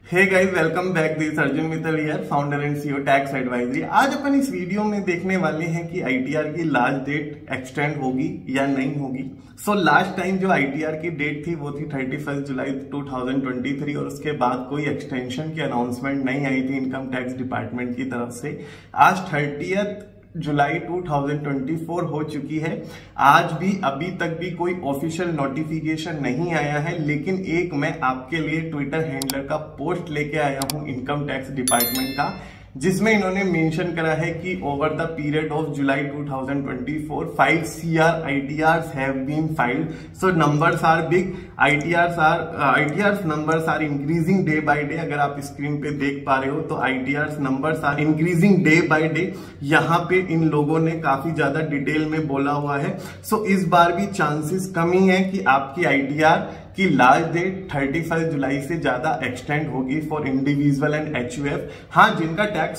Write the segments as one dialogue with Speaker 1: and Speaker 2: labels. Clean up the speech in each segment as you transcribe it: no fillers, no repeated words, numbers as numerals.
Speaker 1: Hey guys, welcome back. This Arjun Mittal here, founder and CEO tax advisory. आज अपन इस video में देखने वाले हैं कि आईटीआर की लास्ट डेट एक्सटेंड होगी या नहीं होगी। लास्ट टाइम जो आईटीआर की डेट थी वो थी 31 जुलाई 2023 और उसके बाद कोई एक्सटेंशन की अनाउंसमेंट नहीं आई थी इनकम टैक्स डिपार्टमेंट की तरफ से। आज 30 जुलाई 2024 हो चुकी है। आज भी अभी तक भी कोई ऑफिशियल नोटिफिकेशन नहीं आया है, लेकिन एक मैं आपके लिए ट्विटर हैंडलर का पोस्ट लेके आया हूं इनकम टैक्स डिपार्टमेंट का, जिसमें इन्होंने मेंशन करा है कि over the period of July 2024 5 CR ITRs have been filed. So numbers are big. ITRs numbers are increasing day by day. अगर आप स्क्रीन पे देख पा रहे हो तो ITRs numbers are increasing day by day. यहाँ पे इन लोगों ने काफी ज्यादा डिटेल में बोला हुआ है। इस बार भी चांसेस कम ही है कि आपकी ITR की लास्ट डेट 31 जुलाई से ज्यादा एक्सटेंड होगी फॉर इंडिविजुअल एंड HUF। हाँ, जिनका टैक्स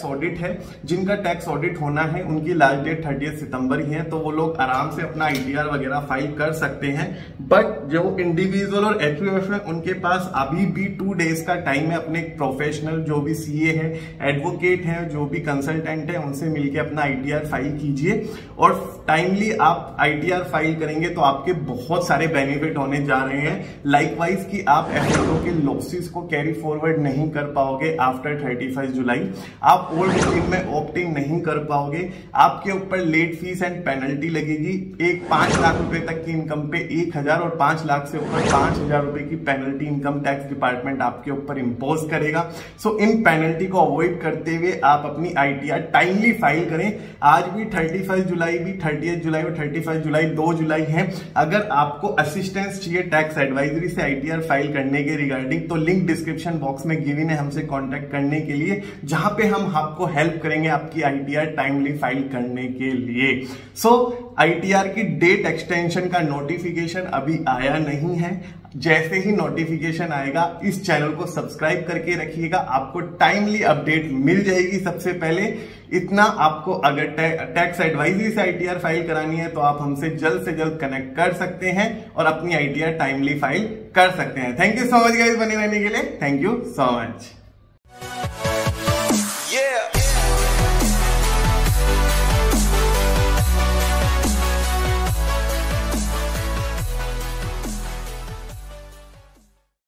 Speaker 1: ऑडिट होना है उनकी लास्ट डेट 30 सितंबर ही है, तो वो लोग आराम से अपना ITR वगैरह फाइल कर सकते हैं। बट जो इंडिविजुअल और HUF है उनके पास अभी भी 2 डेज का टाइम है अपने प्रोफेशनल जो भी CA है, एडवोकेट है, जो भी कंसल्टेंट है, उनसे मिलकर अपना ITR फाइल कीजिए। और टाइमली आप ITR फाइल करेंगे तो आपके बहुत सारे बेनिफिट होने जा रहे हैं। लाइकवाइज कि आप FSO के लॉसेस को कैरी फॉरवर्ड नहीं कर पाओगे आफ्टर 31 जुलाई। आप ओल्ड स्कीम में ऑप्ट इन नहीं कर पाओगे। आपके ऊपर लेट फीस एंड पेनल्टी लगेगी। 5 लाख रुपए तक की इनकम पे 1000 और 5 लाख से ऊपर 5000 रुपए की पेनल्टी इनकम टैक्स डिपार्टमेंट आपके ऊपर इंपोज करेगा। इन पेनल्टी को अवॉइड करते हुए आप अपनी ITR टाइमली फाइल करें। आज भी 31 जुलाई भी 30 जुलाई और 31 जुलाई 2 जुलाई है। अगर आपको असिस्टेंस चाहिए टैक्स एडवाइजरी से ITR फाइल करने के रिगार्डिंग, तो लिंक डिस्क्रिप्शन बॉक्स में गिवन है हमसे कांटेक्ट करने के लिए, जहां पे हम आपको हेल्प करेंगे आपकी ITR टाइमली फाइल करने के लिए। ITR की डेट एक्सटेंशन का नोटिफिकेशन अभी आया नहीं है। जैसे ही नोटिफिकेशन आएगा इस चैनल को सब्सक्राइब करके रखिएगा, आपको टाइमली अपडेट मिल जाएगी सबसे पहले। इतना आपको अगर टैक्स एडवाइजरी से ITR फाइल करानी है तो आप हमसे जल्द से जल्द कनेक्ट कर सकते हैं और अपनी ITR टाइमली फाइल कर सकते हैं। Thank you so much guys बने रहने के लिए। Thank you so much.